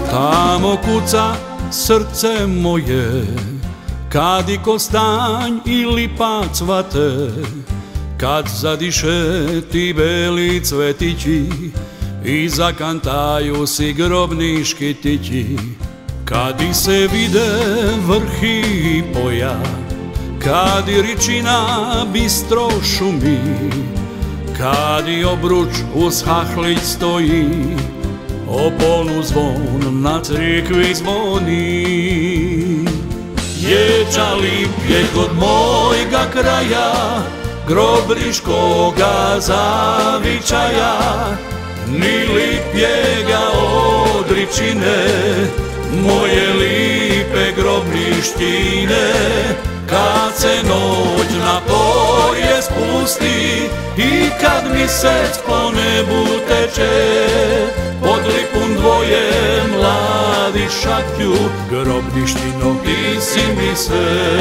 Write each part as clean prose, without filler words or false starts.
Tamo kuca srce moje, kad i kostanj i lipa cvate, kad zadiše ti beli cvetići i zakantaju si grobni škitići, kad i se vide vrhi i poja, kad i ričina bistro šumi, kad i obruč uz hahlić stoji, o polu zvon na crikvi zvoni. Ječali je kod mojega kraja, grobriškoga zavičaja, ni lipjega odričine, moje lipe grobništine. Kad se noć na polje spusti i kad misec po nebu teče, pod lipom dvoje mladi šaklju, grobništino ti si mi sve.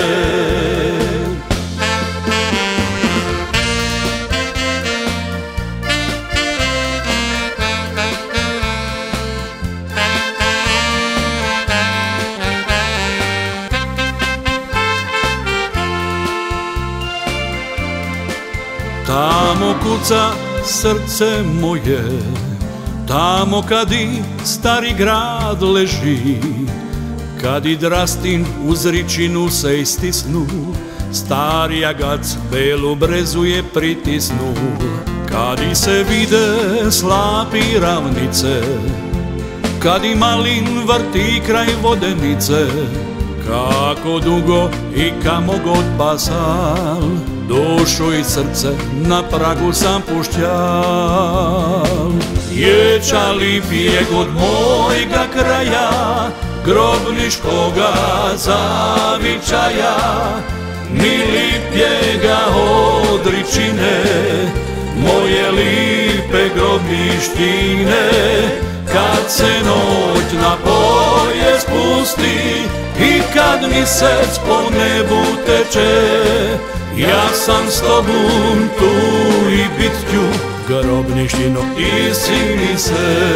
Tamo kuca srce moje, tamo kad i stari grad leži, kad i Drastin uz ričinu se istisnu, stari agac belu brezu je pritisnu, kad i se vide slapi ravnice, kad i malin vrti kraj vodenice, kako dugo i kamo god pasal, dušu i srce na pragu sam pušćal. Ječali pije kod mojega kraja, grobniškoga zavičaja, ni lipjega odričine, moje lipe grobništine. Kad se noć na polje spusti i kad misec po nebu teče, ja sam s tobom tu i bit ću, grobništino ti si mi se.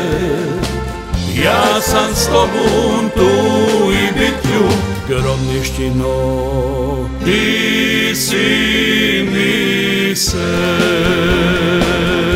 Ja sam s tobom tu i bit ću, grobništino ti si mi se.